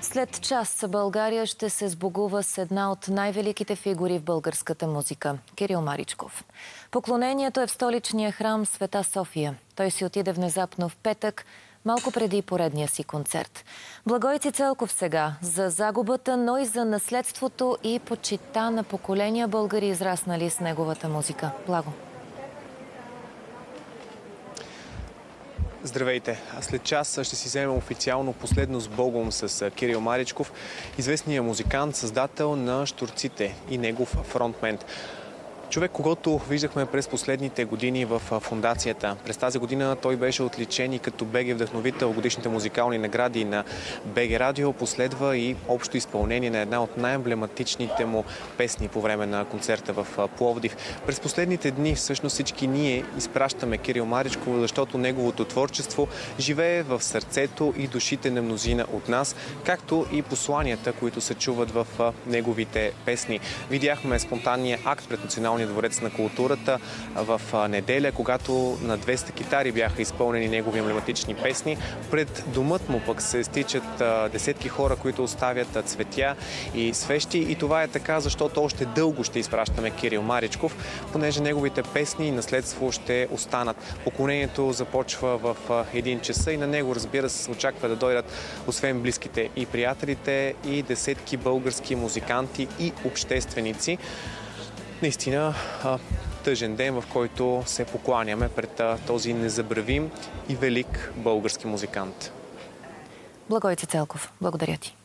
След час България ще се сбогува с една от най-великите фигури в българската музика – Кирил Маричков. Поклонението е в столичния храм Света София. Той си отиде внезапно в петък, малко преди поредния си концерт. Благойци Целков сега за загубата, но и за наследството и почита на поколения българи, израснали с неговата музика. Благо. Здравейте! След час ще си вземем официално последно с Богом с Кирил Маричков, известният музикант, създател на Щурците и негов фронтмен. Човек, когото виждахме през последните години в фондацията. През тази година той беше отличен и като БГ вдъхновител годишните музикални награди на БГ Радио. Последва и общо изпълнение на една от най-емблематичните му песни по време на концерта в Пловдив. През последните дни всъщност всички ние изпращаме Кирил Маричков, защото неговото творчество живее в сърцето и душите на мнозина от нас, както и посланията, които се чуват в неговите песни. Видяхме спонтанния акт пред Националния дворец на културата в неделя, когато на 200 китари бяха изпълнени негови емблематични песни. Пред домът му пък се стичат десетки хора, които оставят цветя и свещи. И това е така, защото още дълго ще изпращаме Кирил Маричков, понеже неговите песни и наследство ще останат. Поклонението започва в 1 часа и на него, разбира се, очаква да дойдат освен близките и приятелите и десетки български музиканти и общественици. Наистина тъжен ден, в който се покланяме пред този незабравим и велик български музикант. Благойци Целков, благодаря ти.